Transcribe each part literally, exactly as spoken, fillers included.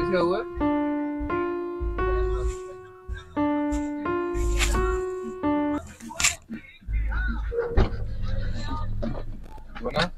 servicio, güey. Buenas.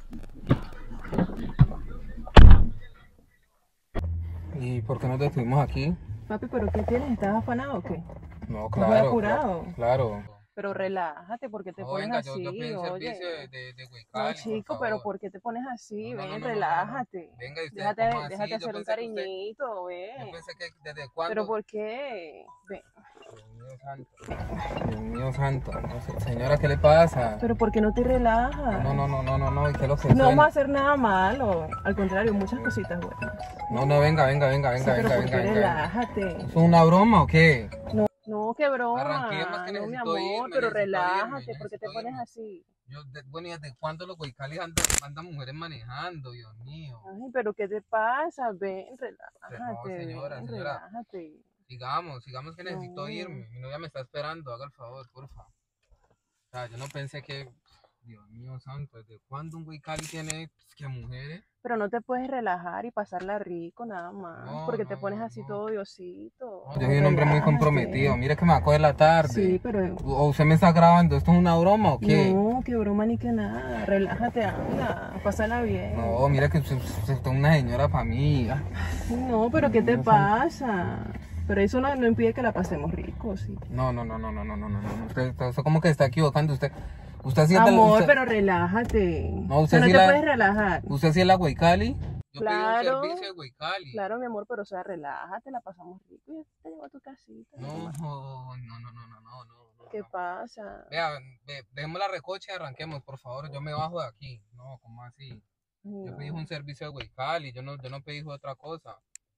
¿Y por qué nos detuvimos aquí? Papi, ¿pero qué tienes? ¿Estás afanado o qué? No, ¿Estás muy claro. apurado? Claro. Pero relájate, ¿por qué te No, pones venga, así? yo, yo pedí un Oye. servicio de, de, de No, Huicali, chico, por pero favor. ¿por qué te pones así? No, no, Ven, no, no, no, no, no. relájate. Venga, ¿y usted Déjate, cómo así? déjate Yo hacer un pensé que usted... cariñito, Yo ven. pensé que desde ¿Pero cuándo... por qué? Ven. Dios mío santo. Dios mío santo. No sé, señora, ¿qué le pasa? ¿Pero por qué no te relajas? No, no, no, no, no, no. ¿Y qué es lo que No suena? vamos a hacer nada malo. Al contrario, muchas cositas buenas. No, no, venga, venga, venga, Sí, venga, pero venga, ¿por venga, qué venga. relájate? ¿Eso es una broma o qué? No, no, qué broma. Arranquemos, que No, mi necesito amor, irme, pero necesito irme, relájate. ¿Por qué te necesito pones irme. así? Yo, de- bueno, ¿y desde cuándo los Huicalis andan, andan mujeres manejando, Dios mío? Ay, pero ¿qué te pasa? Ven, No, relájate, señora, ven, señora. relájate. Sigamos, sigamos que necesito No. irme. Mi novia me está esperando, haga el favor, porfa. O sea, yo no pensé que, Dios mío santo, ¿desde cuándo un Huicali tiene pues, que mujeres? Pero no te puedes relajar y pasarla rico nada más. No, porque te no, pones no, así no. todo diosito. No, yo soy un hombre muy Relájate. comprometido. Mire que me va a coger la tarde. Sí, pero... ¿O usted me está grabando? ¿Esto es una broma o qué? No, qué broma ni que nada. Relájate, anda. Pásala bien. No, mira que usted, usted es una señora para mí. Ah, No, pero ¿qué te No, pasa? Pero eso no, no impide que la pasemos rico, sí. No, no, no, no, no, no, no, no, no. Usted, usted, usted como que está equivocando. Usted, usted sí es de la- Amor, usted- pero relájate. No, O usted sea, no sí te la- puedes relajar. ¿Usted sí es la Huicali? Yo Claro. pedí un servicio de Huicali. Claro, mi amor, pero o sea, relájate, la pasamos rico y ya te llevo a tu casita. No, normal. no, no, no, no, no, no, no. ¿Qué no. pasa? Vea, ve- dejemos la recocha y arranquemos, por favor. Yo me bajo de aquí. No, ¿cómo así? Yo pedí No. un servicio de Huicali. Yo no, yo no pedí otra cosa.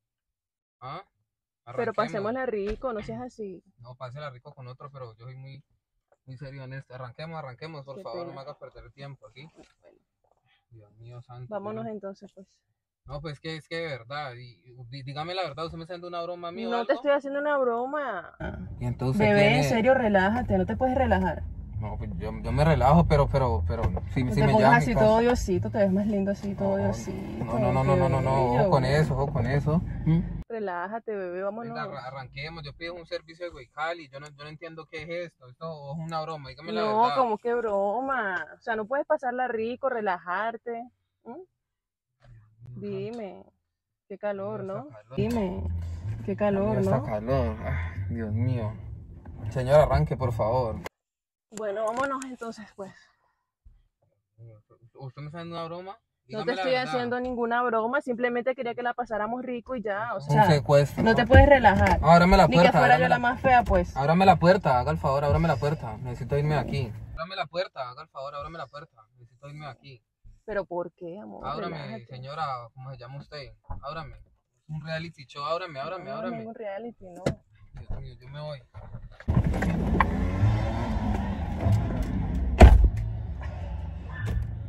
¿Ah? Pero Arranquemos. pasémosla rico, no seas así. No, pásela rico con otro, pero yo soy muy, muy serio en esto. Arranquemos, arranquemos, por Qué favor. pena. No me hagas perder tiempo aquí. Bueno, Dios mío santo. vámonos yo no- entonces, pues. No, pues que es que de verdad. Y, y dígame la verdad, ¿usted me está haciendo una broma a mí o No algo? te estoy haciendo una broma. Y entonces ¿usted Bebé, quién en es? serio, relájate, no te puedes relajar. No, pues yo, yo me relajo, pero, pero, pero, si, No si te me pongas llaman. así pa- todo diosito, te ves más lindo así todo No, diosito. No, no, no, no, no, no, no, ojo con eso, ojo con eso. ¿Mm? Relájate, bebé, vámonos. Venga, arra- arranquemos, yo pido un servicio de Huicali, yo no, yo no entiendo qué es esto, esto es una broma, dígame la No, verdad. como que broma. O sea, no puedes pasarla rico, relajarte. ¿Mm? Dime, qué calor, Dios, ¿no? está calor. Dime, qué calor, Dios, ¿no? está calor, ah, Dios mío. Señor, arranque, por favor. Bueno, vámonos entonces, pues. ¿Usted me está haciendo una broma? No Dígame te la estoy verdad. haciendo ninguna broma, simplemente quería que la pasáramos rico y ya, o Un sea, secuestro. no te puedes relajar. Ábrame la Ni puerta. que fuera yo ábrame la más fea, pues. Ábrame la puerta, haga el favor, ábrame la puerta. Necesito irme de aquí. Ábrame la puerta, haga el favor, ábrame la puerta. Necesito irme de aquí. Pero ¿por qué, amor? Ábrame, Relájate. señora, ¿cómo se llama usted? Ábrame. Es un reality show, ábrame, ábrame, No, no, ábrame. ningún reality, no. Dios mío, yo me voy.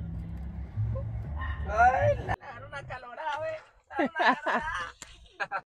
Ay, la una calorada, ¿ves? Una calorada.